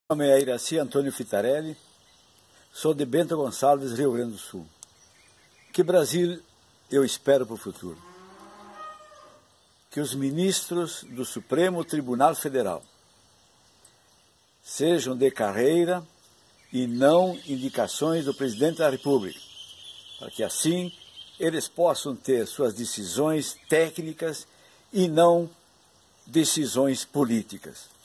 Meu nome é Iraci Antônio Fitarelli, sou de Bento Gonçalves, Rio Grande do Sul. Que Brasil eu espero para o futuro? Que os ministros do Supremo Tribunal Federal sejam de carreira e não indicações do Presidente da República, para que assim eles possam ter suas decisões técnicas e não decisões políticas.